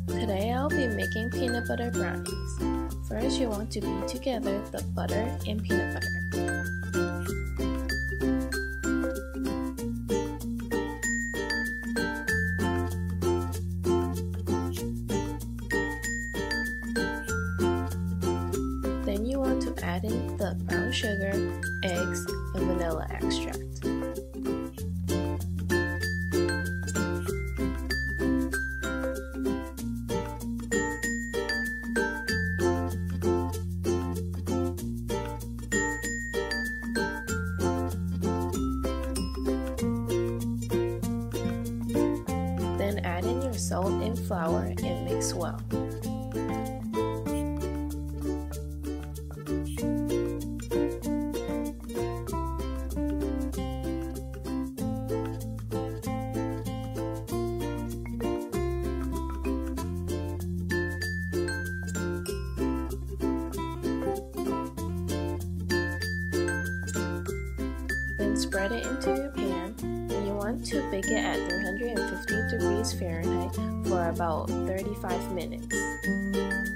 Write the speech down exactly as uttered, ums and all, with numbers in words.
Today I'll be making peanut butter brownies. First you want to beat together the butter and peanut butter. Then you want to add in the brown sugar, eggs, and vanilla extract. Then add in your salt and flour and mix well. Then spread it into your pan, and you want to bake it at three hundred fifty degrees Fahrenheit for about thirty-five minutes.